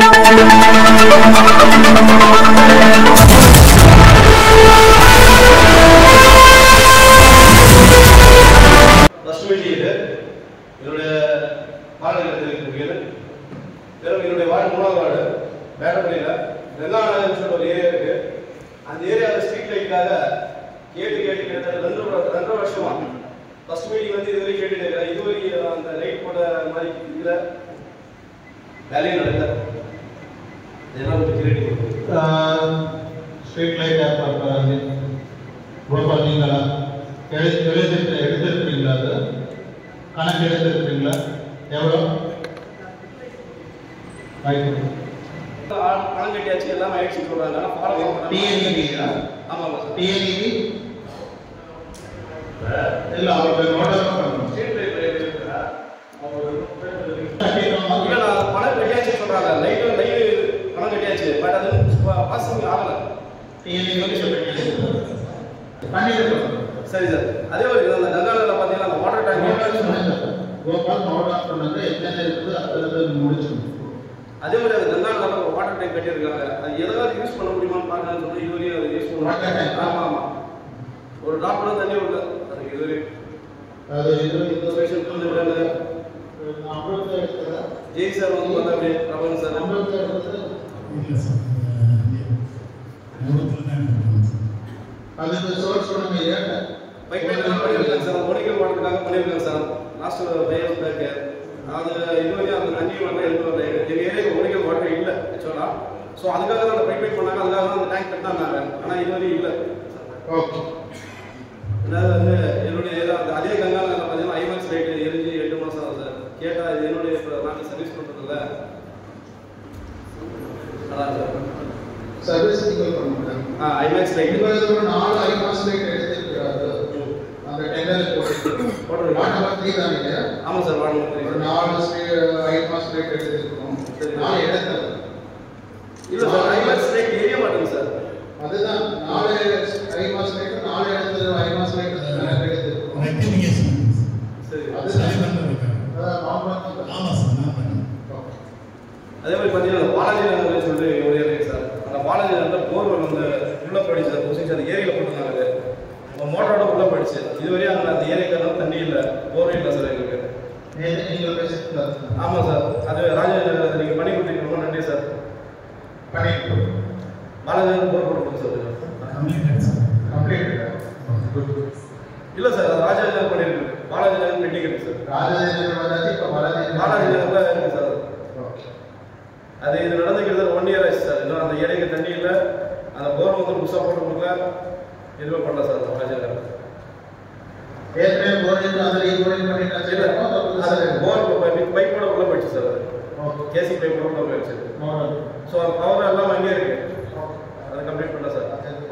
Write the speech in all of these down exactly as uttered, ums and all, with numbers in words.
Street light ரோபா நீங்களா எடுத்திருக்கிறீங்களா? அது கணக்கு எடுத்திருக்கிறீங்களா? எவ்வளோ பணம் கட்டியாச்சு எல்லாம் ஆயிடுச்சு சொல்றாங்க. இல்ல அவருக்கு பணம் கட்டியாச்சு சொல்றாங்க. லைட் லைட் பணம் கட்டியாச்சு. பட் அது பாசிங் ஆகல. சரி சார். அதே மாதிரி அந்த கங்கால பாத்தீங்கன்னா அந்த வாட்டர் டேங்க் கோபால் மோட்டார் பண்ணது என்ன இருக்குது அதுல முடிச்சு. அதே மாதிரி அந்த கங்கால ஒரு வாட்டர் டேங்க் கட்டியிருக்காங்க. அது எதாவது யூஸ் பண்ண முடியுமான்னு பார்க்கலாம்னு சொல்லி இதுவரையும் அதை யூஸ் பண்ணுவாங்க. ஆமா ஆமா ஒரு டாக்டர் தண்ணி விடல அதுக்கு இதுவரை அது இது இந்த பேஷண்ட் வந்து விடல. அமிர்த எடுத்ததா ஜெய் சார் வந்து பார்த்தா அப்படியே பிரபன் சார் அமிர்த எடுத்தது இல்ல சார். அதுக்கு சோர்ஸ் பண்ணுங்க. ஏன் பைப் லைன் பண்ணிருக்காங்க சார். ஒனிக்கல் வாட்டருக்காக பண்ணிருக்காங்க sir. Last five years back அது இதுவரையும் அந்த தண்ணி வரல எதுவும் வரல. எங்கள் ஏரியாவுக்கு ஒனிக்கல் வாட்டர் இல்லை ஆக்சுவலாக. ஸோ அதுக்காக தான் அந்த பைப் லைன் பண்ணாங்க. அதுக்காக தான் அந்த டேங்க் கட்டினாங்க. ஆனால் இதுவரையும் இல்லை. ஓகே. அதாவது வந்து என்னுடைய அதே கங்கால பார்த்தீங்கன்னா ஐமாக்ஸ் லைட் எரிஞ்சு எட்டு மாதம் ஆகும் சார். கேட்டால் இது என்னுடைய இப்போ நாங்கள் சர்வீஸ் பண்ணுறதில்ல. அதான் சார் சர்வீஸ் நீங்கள் பண்ணுங்க. ஆ ஐமாக்ஸ் லைட் இப்போ நாலு ஐமாக்ஸ் லைட் எடுத்துருக்காரு. அந்த டெண்டர் போட்டு வாட் நம்பர் த்ரீ தான் இல்லையா? ஆமாம் சார் வாட் நம்பர் த்ரீ. நாலு ஐமாக்ஸ் லைட் எடுத்துருக்கோம். நாலு எடுத்தது இல்லை சார். ஐமாக்ஸ் லைட் எரிய மாட்டேங்க சார். அதுதான் நாலு ஐமாக்ஸ் லைட் நாலு எடுத்தது ஐமாக்ஸ் லைட் எடுத்துருக்கோம். சரி அதுதான் ஆமா சார். அதே மாதிரி பார்த்தீங்கன்னா பாலாஜி நகர்னு சொல்லிட்டு ஒரு ஏரியா சார். அந்த பாலாஜி நகரில் போர்வெல் வந்து உள்ளே போயிடுச்சு சார். கொஸ்டின் அந்த ஏரியில் போட்டுருந்தாங்க. நம்ம மோட்டரோட உள்ளே போயிடுச்சு. இதுவரையும் அங்கே அந்த ஏரியாக்காரங்க தண்ணி இல்லை, போர்வே இல்லை சார் எங்களுக்கு. நீங்கள் பேசுறீங்களா? ஆமாம் சார். அது ராஜநகர் நீங்கள் பண்ணி கொடுத்தீங்க. ரொம்ப நன்றி சார். பண்ணிட்டு பாலாஜி நகர் போர் போட்டு சார். கம்ப்ளீட் இல்லை சார். அது ராஜநகர் பண்ணியிருக்கு. பாலாஜி நகர் பெண்டிங் இருக்கு சார். ராஜநகர் வந்தாச்சு. இப்போ பாலாஜி பாலாஜி நகர் தான் இருக்கு சார். அது இது நடந்துக்கிறது ஒன் இயர் ஆச்சு சார். இன்னும் அந்த ஏரியாக்கு தண்ணி இல்லை. அந்த போர் வந்து புதுசாக போட்டு கொடுக்கல. எதுவும் பண்ணல சார். அந்த பாலாஜி நகர் ஏற்கனவே போரிங் அதில் போரிங் பண்ணிட்டு இல்லை. அது போர் பைப்போட உள்ள போயிடுச்சு சார். அது கேசி பைப்போட உள்ள போயிடுச்சு. ஸோ அந்த பவர் எல்லாம் அங்கேயே இருக்கு. அதை கம்ப்ளீட் பண்ணல சார்.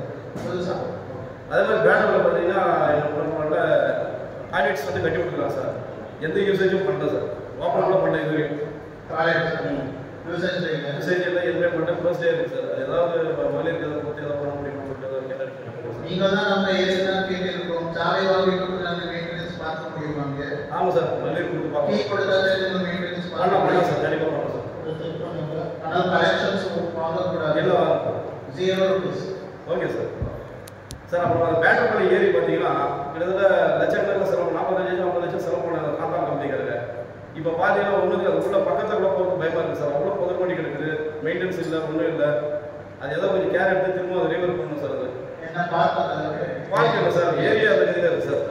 அதே மாதிரி பேனரில் பார்த்தீங்கன்னா என்னோட டாய்லெட்ஸ் வந்து கட்டி விட்டுருக்கலாம் சார். எந்த யூசேஜும் பண்ணல சார். ஓப்பனில் பண்ண இது வரைக்கும் யூசேஜ் எல்லாம் எதுவுமே பண்ண க்ளோஸ்லேயே இருக்கு சார். ஏதாவது மழை இருக்கிறத பற்றி எதாவது பண்ண முடியுமா சொல்லிட்டு கேட்டு நீங்கள் தான் நம்ம ஏரியா கேட்டிருக்கோம். சாலை வாங்கிட்டு நாங்கள் மெயின்டெனன்ஸ் பார்க்க முடியுமாங்க? ஆமாம் சார். மழை கொடுத்து டீ பார்க்கலாம். கொடுத்தாலே மெயின்டெனன்ஸ் பண்ணலாம் பண்ணலாம் சார். கண்டிப்பாக பண்ணலாம் சார். ஆனால் கலெக்ஷன்ஸ் வாங்கக்கூடாது. இல்லை zero rupees. Okay sir. Sir அப்புறம் அந்த பேட்டரி ஏரி பார்த்தீங்கன்னா கிட்டத்தட்ட லட்சக்கணக்கில் செலவு நாற்பத்தஞ்சு லட்சம் ஐம்பது லட்சம் செலவு பண்ண காந்தா கம்பெனிக்காரங்க. இப்போ பார்த்தீங்கன்னா ஒன்றுக்கு அது உள்ள பக்கத்தில் கூட போகிறது பயமாக இருக்குது சார். அவ்வளோ புதர் பண்ணி கிடக்குது. மெயின்டெனன்ஸ் இல்லை, ஒன்றும் இல்லை. அது ஏதோ கொஞ்சம் கேர் எடுத்து திரும்ப அதை ரீவர் பண்ணணும் சார். அது என்ன பார்க்க பார்க்க இல்லை சார். ஏரியா அது இதில் இருக்குது சார்.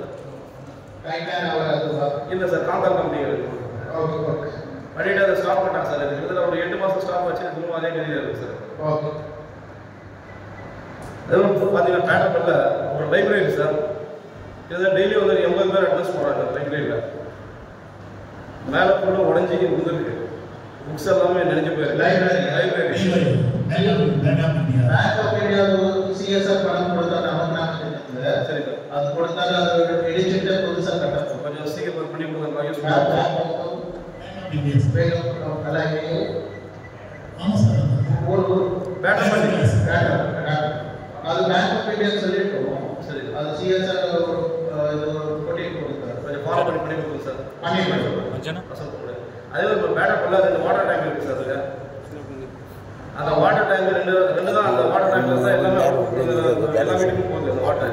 இல்லை சார். காந்தா கம்பெனி இருக்குது. Okay okay. பண்ணிட்டு அதை ஸ்டாப் பண்ணிட்டாங்க சார். இது கிட்டத்தட்ட ஒரு எட்டு மாதம் ஸ்டாப் வச்சு திரும்ப அதே கதியில் இருக்குது சார். ஓகே. அதுவும் பார்த்தீங்கன்னா பேட்டர்ல ஒரு லைப்ரரி சார். கிட்டத்தட்ட டெய்லி வந்து எண்பது பேர் அட்ரஸ் போடுறாங்க லைப்ரரியில். மேலே ஃபுல்லாக உடஞ்சி விழுந்துருக்கு. புக்ஸ் எல்லாமே நினைஞ்சு போயிருக்கு. Library library bank of India CSR பணம் கொடுத்தா நமக்கு நாங்கள் சரி சார். அது கொடுத்தாலும் அது எடிஜெக்டாக புதுசாக கட்டணும். கொஞ்சம் சீக்கிரம் பண்ணி கொடுத்தாங்க யூஸ் பேட்டர் பண்ணி அது பேங்க் ஆஃப் இந்தியா சொல்லிட்டோம். சரி அது சிஎஸ்ஆர் இது கொட்டிட்டு கொடுத்தாரு. கொஞ்சம் ஃபாலோ பண்ணி பண்ணி கொடுங்க சார். பண்ணி கொடுங்க. அதே மாதிரி இப்போ பேட்டர் பண்ணல. ரெண்டு வாட்டர் டேங்க் இருக்குது சார். அதில்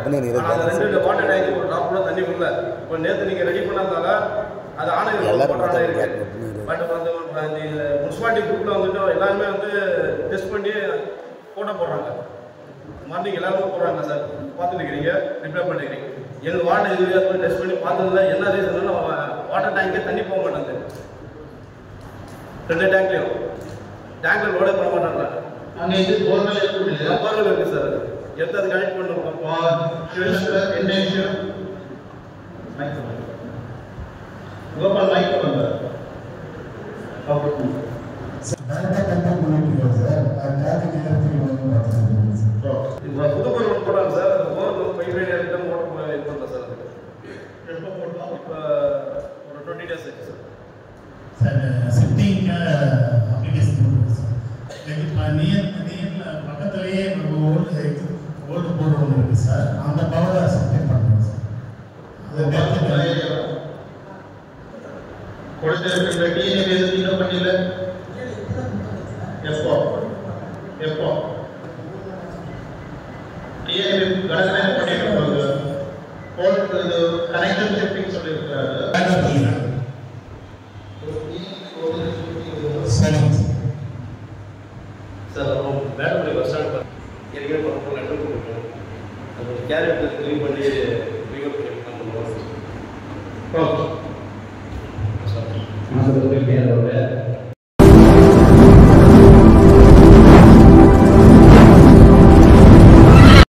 ஆனால் அந்த ரெண்டு வாட்டர் டேங்க் ஒரு ட்ராப் கூட தண்ணி விடல. இப்போ நேற்று நீங்கள் ரெடி பண்ணதால அது ஆணையம் போட்டாங்க இருக்கு. பட் வந்து இந்த முனிசிபாலிட்டி குரூப்பில் வந்துட்டு எல்லாருமே வந்து டெஸ்ட் பண்ணி ஃபோட்டோ போடுறாங்க. மார்னிங் எல்லாருமே போடுறாங்க சார், பார்த்துட்டு இருக்கிறீங்க, ரிப்ளை பண்ணிக்கிறீங்க. எங்கள் வாட்டர் இது டெஸ்ட் பண்ணி பார்த்ததுல என்ன ரீசன் வாட்டர் டேங்கே தண்ணி போக மாட்டேங்குது. ரெண்டு டேங்க்லையும் டேங்கில் லோடே பண்ண மாட்டேன்றாங்க. அங்கே இது போர்வெல் இருக்குது, போர்வெல் இருக்குது சார். எடுத்து அது கனெக்ட் பண்ணிருக்கோம். என்ன இஷ்யூ கோபால் மைக் பண்ணுங்க. புதுப்பூர் ஒன்று போட்டாங்க சார். அந்த போர் பைப்லைன் எடுத்து மோட்டர் இது பண்ணல சார். அதுக்கு எப்போ போட்டோம்? இப்போ ஒரு டுவெண்ட்டி டேஸ் ஆச்சு sir. Sir setting application near near பக்கத்துலேயே ஓல்டு ஓல்டு போர்டு ஒன்று இருக்குது சார். அந்த பவரை சப்ளை பண்ணுறோம் சார். அது கொடுத்திருக்கின்ற டிஎன்ஏ எதுவும் இன்னும் பண்ணல. எப்போ எப்போ டிஎன்ஏ கணக்கு பண்ணிட்டு போகுது. போர்ட் கனெக்ஷன் ஷிஃப்டிங் சொல்லியிருக்கிறாரு.